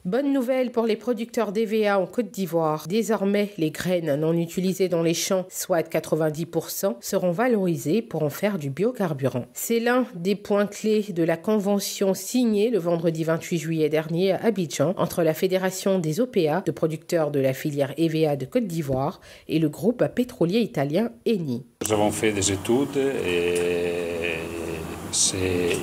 Bonne nouvelle pour les producteurs d'EVA en Côte d'Ivoire. Désormais, les graines non utilisées dans les champs, soit 90%, seront valorisées pour en faire du biocarburant. C'est l'un des points clés de la convention signée le vendredi 28 juillet dernier à Abidjan entre la Fédération des OPA, de producteurs de la filière EVA de Côte d'Ivoire, et le groupe pétrolier italien Eni. Nous avons fait des études et c'est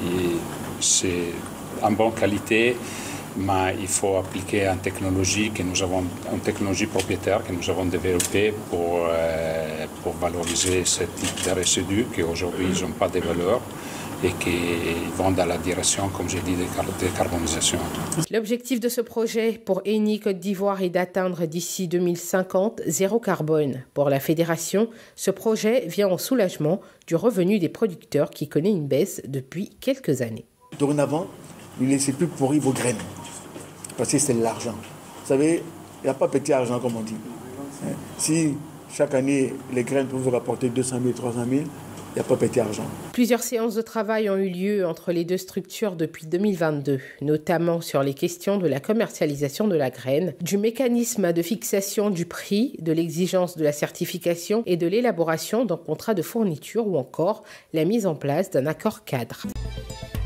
en bonne qualité. Mais il faut appliquer une technologie propriétaire que nous avons développée pour valoriser ce type de résidus qui aujourd'hui n'ont pas de valeur et qui vont dans la direction, comme j'ai dit, de décarbonisation. L'objectif de ce projet pour Eni Côte d'Ivoire est d'atteindre d'ici 2050 zéro carbone. Pour la fédération, ce projet vient en soulagement du revenu des producteurs qui connaît une baisse depuis quelques années. Dorénavant, ne laissez plus pourrir vos graines. Parce que c'est l'argent. Vous savez, il n'y a pas petit argent comme on dit. Si chaque année, les graines peuvent vous rapporter 200 000, 300 000, il n'y a pas petit argent. Plusieurs séances de travail ont eu lieu entre les deux structures depuis 2022, notamment sur les questions de la commercialisation de la graine, du mécanisme de fixation du prix, de l'exigence de la certification et de l'élaboration d'un contrat de fourniture ou encore la mise en place d'un accord cadre.